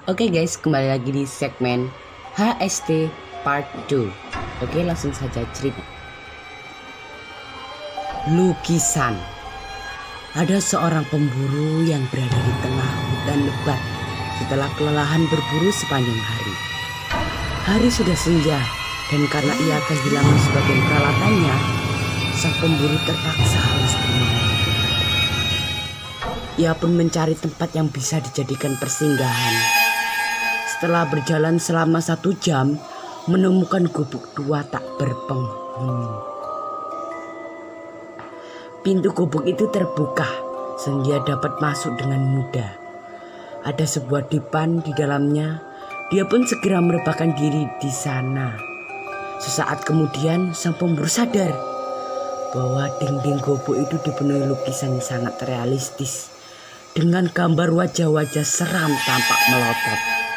Oke guys, kembali lagi di segmen HST Part 2. Oke, langsung saja cerita. Lukisan. Ada seorang pemburu yang berada di tengah hutan lebat setelah kelelahan berburu sepanjang hari. Hari sudah senja dan karena ia kehilangan sebagian peralatannya, sang pemburu terpaksa harus bermalam. Ia pun mencari tempat yang bisa dijadikan persinggahan. Setelah berjalan selama 1 jam, menemukan gubuk tua tak berpenghuni. Pintu gubuk itu terbuka sehingga dapat masuk dengan mudah. Ada sebuah dipan di dalamnya. Dia pun segera merebahkan diri di sana. Sesaat kemudian sang pemburu sadar bahwa dinding gubuk itu dipenuhi lukisan yang sangat realistis dengan gambar wajah-wajah seram tampak melotot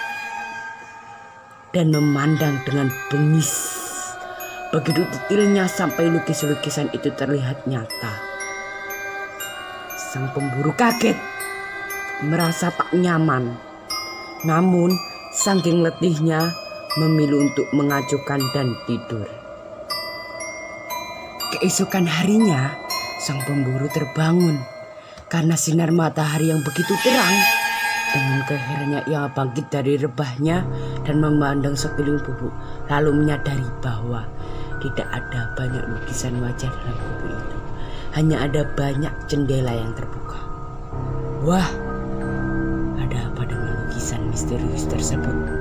dan memandang dengan bengis. Begitu detailnya sampai lukisan-lukisan itu terlihat nyata. Sang pemburu kaget, merasa tak nyaman. Namun saking letihnya memilih untuk mengacuhkan dan tidur. Keesokan harinya sang pemburu terbangun karena sinar matahari yang begitu terang. Dengan keheranannya ia bangkit dari rebahnya dan memandang sekeliling gubuk, lalu menyadari bahwa tidak ada banyak lukisan wajah dalam gubuk itu. Hanya ada banyak jendela yang terbuka. Wah, ada apa dengan lukisan misterius tersebut?